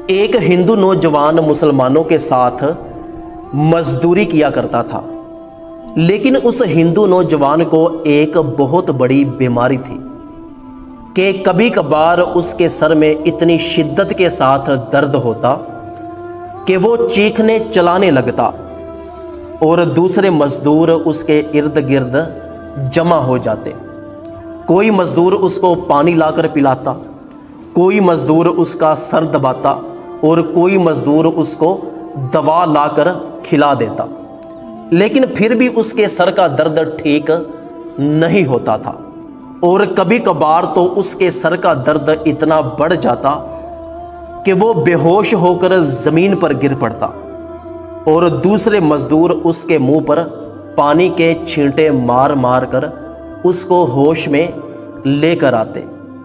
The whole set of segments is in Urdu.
ایک ہندو نوجوان مسلمانوں کے ساتھ مزدوری کیا کرتا تھا، لیکن اس ہندو نوجوان کو ایک بہت بڑی بیماری تھی کہ کبھی کبھار اس کے سر میں اتنی شدت کے ساتھ درد ہوتا کہ وہ چیخنے چلانے لگتا اور دوسرے مزدور اس کے ارد گرد جمع ہو جاتے۔ کوئی مزدور اس کو پانی لا کر پلاتا، کوئی مزدور اس کا سر دباتا اور کوئی مزدور اس کو دوا لا کر کھلا دیتا، لیکن پھر بھی اس کے سر کا درد ٹھیک نہیں ہوتا تھا، اور کبھی کبھار تو اس کے سر کا درد اتنا بڑھ جاتا کہ وہ بے ہوش ہو کر زمین پر گر پڑتا اور دوسرے مزدور اس کے منہ پر پانی کے چھینٹے مار مار کر اس کو ہوش میں لے کر آتے۔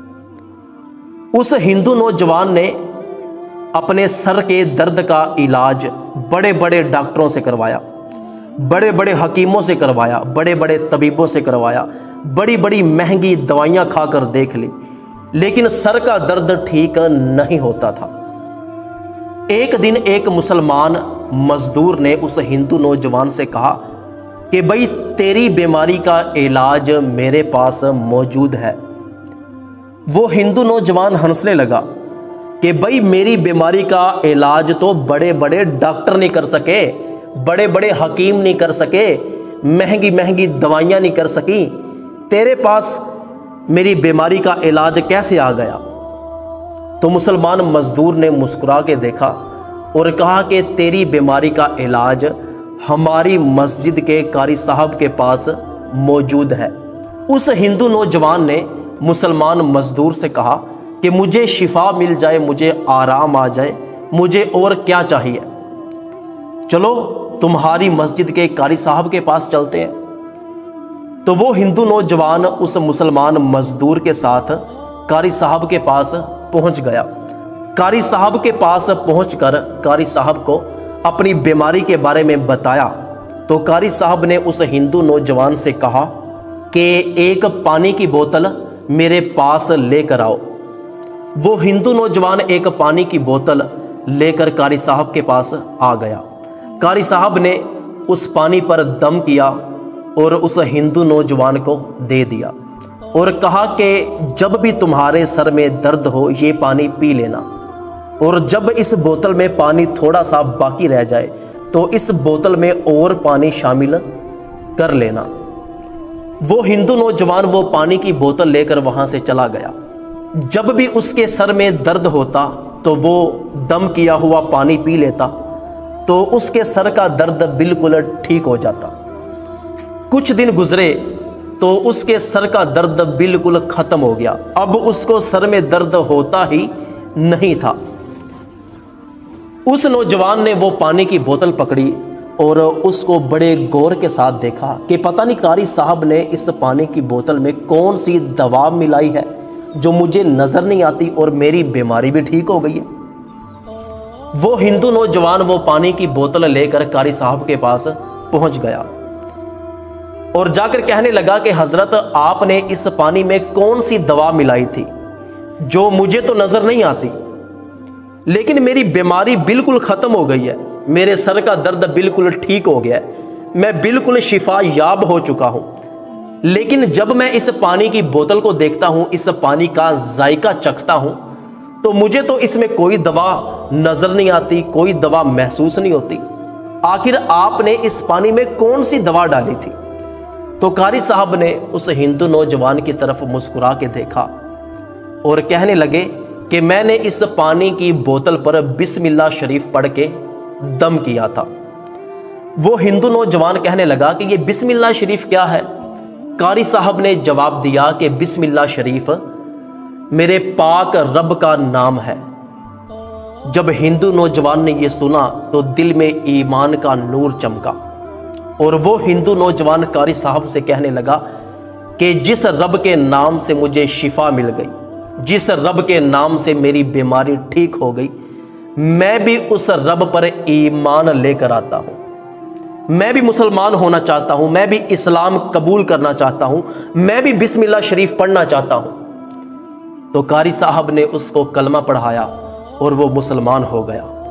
اس ہندو نوجوان نے اپنے سر کے درد کا علاج بڑے بڑے ڈاکٹروں سے کروایا، بڑے بڑے حکیموں سے کروایا، بڑے بڑے طبیبوں سے کروایا، بڑی بڑی مہنگی دوائیاں کھا کر دیکھ لی، لیکن سر کا درد ٹھیک نہیں ہوتا تھا۔ ایک دن ایک مسلمان مزدور نے اس ہندو نوجوان سے کہا کہ بھئی تیری بیماری کا علاج میرے پاس موجود ہے۔ وہ ہندو نوجوان ہنسنے لگا کہ بھئی میری بیماری کا علاج تو بڑے بڑے ڈاکٹر نہیں کر سکے، بڑے بڑے حکیم نہیں کر سکے، مہنگی مہنگی دوائیاں نہیں کر سکی، تیرے پاس میری بیماری کا علاج کیسے آ گیا؟ تو مسلمان مزدور نے مسکرا کے دیکھا اور کہا کہ تیری بیماری کا علاج ہماری مسجد کے قاری صاحب کے پاس موجود ہے۔ اس ہندو نوجوان نے مسلمان مزدور سے کہا کہ مجھے شفا مل جائے، مجھے آرام آ جائے، مجھے اور کیا چاہیے؟ چلو تمہاری مسجد کے قاری صاحب کے پاس چلتے ہیں۔ تو وہ ہندو نوجوان اس مسلمان مزدور کے ساتھ قاری صاحب کے پاس پہنچ گیا۔ قاری صاحب کے پاس پہنچ کر قاری صاحب کو اپنی بیماری کے بارے میں بتایا تو قاری صاحب نے اس ہندو نوجوان سے کہا کہ ایک پانی کی بوتل میرے پاس لے کر آؤ۔ وہ ہندو نوجوان ایک پانی کی بوتل لے کر قاری صاحب کے پاس آ گیا۔ قاری صاحب نے اس پانی پر دم کیا اور اس ہندو نوجوان کو دے دیا اور کہا کہ جب بھی تمہارے سر میں درد ہو یہ پانی پی لینا، اور جب اس بوتل میں پانی تھوڑا سا باقی رہ جائے تو اس بوتل میں اور پانی شامل کر لینا۔ وہ ہندو نوجوان وہ پانی کی بوتل لے کر وہاں سے چلا گیا۔ جب بھی اس کے سر میں درد ہوتا تو وہ دم کیا ہوا پانی پی لیتا تو اس کے سر کا درد بالکل ٹھیک ہو جاتا۔ کچھ دن گزرے تو اس کے سر کا درد بالکل ختم ہو گیا، اب اس کو سر میں درد ہوتا ہی نہیں تھا۔ اس نوجوان نے وہ پانی کی بوتل پکڑی اور اس کو بڑے غور کے ساتھ دیکھا کہ پتہ نہیں قاری صاحب نے اس پانی کی بوتل میں کون سی دوا ملائی ہے جو مجھے نظر نہیں آتی اور میری بیماری بھی ٹھیک ہو گئی ہے۔ وہ ہندو نوجوان وہ پانی کی بوتل لے کر قاری صاحب کے پاس پہنچ گیا اور جا کر کہنے لگا کہ حضرت آپ نے اس پانی میں کون سی دوا ملائی تھی جو مجھے تو نظر نہیں آتی، لیکن میری بیماری بالکل ختم ہو گئی ہے، میرے سر کا درد بالکل ٹھیک ہو گیا ہے، میں بالکل شفا یاب ہو چکا ہوں، لیکن جب میں اس پانی کی بوتل کو دیکھتا ہوں، اس پانی کا ذائقہ چکھتا ہوں تو مجھے تو اس میں کوئی دوا نظر نہیں آتی، کوئی دوا محسوس نہیں ہوتی، آخر آپ نے اس پانی میں کون سی دوا ڈالی تھی؟ تو قاری صاحب نے اس ہندو نوجوان کی طرف مسکرا کے دیکھا اور کہنے لگے کہ میں نے اس پانی کی بوتل پر بسم اللہ شریف پڑھ کے دم کیا تھا۔ وہ ہندو نوجوان کہنے لگا کہ یہ بسم اللہ شریف کیا ہے؟ قاری صاحب نے جواب دیا کہ بسم اللہ شریف میرے پاک رب کا نام ہے۔ جب ہندو نوجوان نے یہ سنا تو دل میں ایمان کا نور چمکا اور وہ ہندو نوجوان قاری صاحب سے کہنے لگا کہ جس رب کے نام سے مجھے شفا مل گئی، جس رب کے نام سے میری بیماری ٹھیک ہو گئی، میں بھی اس رب پر ایمان لے کر آتا ہوں، میں بھی مسلمان ہونا چاہتا ہوں، میں بھی اسلام قبول کرنا چاہتا ہوں، میں بھی بسم اللہ شریف پڑھنا چاہتا ہوں۔ تو قاری صاحب نے اس کو کلمہ پڑھایا اور وہ مسلمان ہو گیا۔